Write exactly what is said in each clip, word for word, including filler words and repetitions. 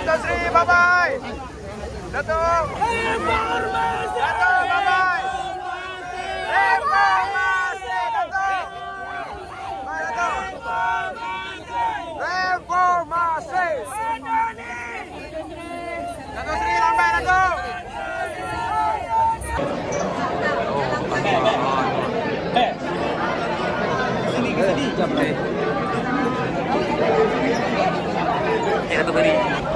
Datuk Sri, bye-bye. Datuk. Reformasi. Datuk, bye-bye. Reformasi, Datuk. Bye, Datuk. Reformasi. Datuk Sri, lambat, Datuk. Eh. Sini ke sini. Jam ni. Ya, Datuk beri.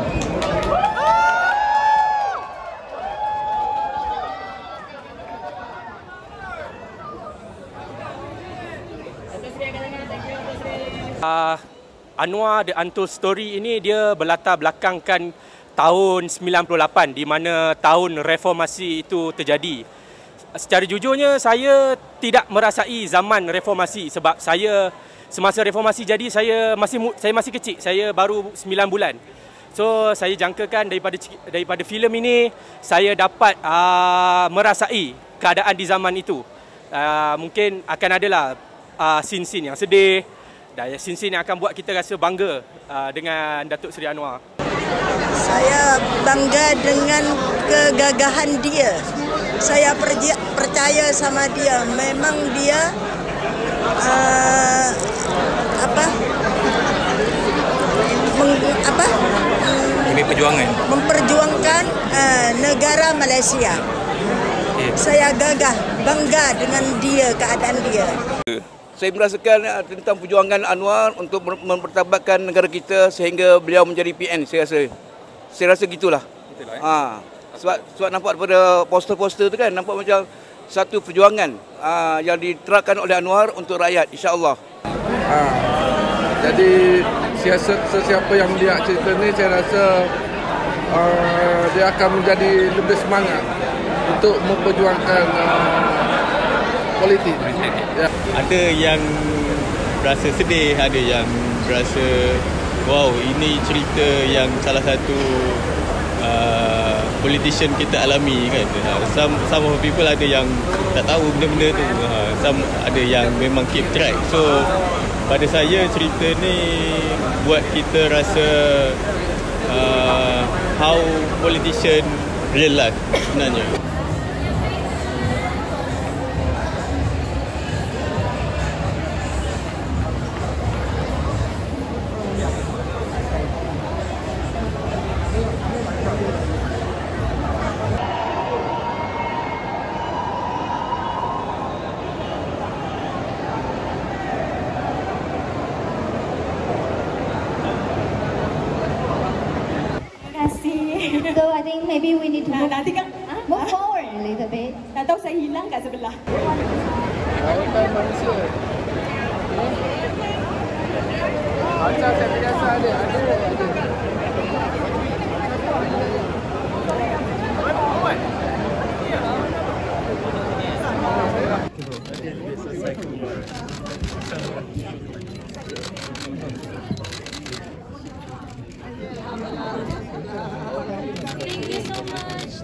Uh, Anwar The Untold Story ini dia berlatar belakangkan tahun sembilan puluh lapan di mana tahun reformasi itu terjadi. Secara jujurnya saya tidak merasai zaman reformasi sebab saya semasa reformasi jadi saya masih saya masih kecil, saya baru sembilan bulan. So saya jangkakan daripada daripada filem ini saya dapat uh, merasai keadaan di zaman itu. Uh, mungkin akan adalah uh, scene-scene yang sedih dan scene-scene yang akan buat kita rasa bangga uh, dengan Datuk Seri Anwar. Saya bangga dengan kegagahan dia. Saya percaya sama dia. Memang dia uh, apa? Meng, apa? Demi perjuangan. Memperjuangkan uh, negara Malaysia. Okay. Saya gagah, bangga dengan dia, keadaan dia. Saya merasakan tentang perjuangan Anwar untuk mempertabatkan negara kita sehingga beliau menjadi P N, saya rasa. Saya rasa gitulah. Itulah eh? ha. Sebab, sebab nampak daripada poster-poster tu kan, nampak macam satu perjuangan ha, yang diterapkan oleh Anwar untuk rakyat, insya-Allah. Ha. Jadi siasat sesiapa yang lihat cerita ni, saya rasa uh, dia akan menjadi lebih semangat untuk memperjuangkan uh, politik. Ya. Ada yang berasa sedih, ada yang berasa wow, ini cerita yang salah satu uh, politician kita alami kan. Some some of people ada yang tak tahu benda-benda tu. Uh, some ada yang memang keep track. So pada saya cerita ni buat kita rasa uh, how politician real life sebenarnya. So I think maybe we need to move, nanti kan uh, move forward a little bit. Tak tahu saya hilang kat sebelah. Lautan manusia. Macam saya biasa ada, ada, ada. Thank you so much.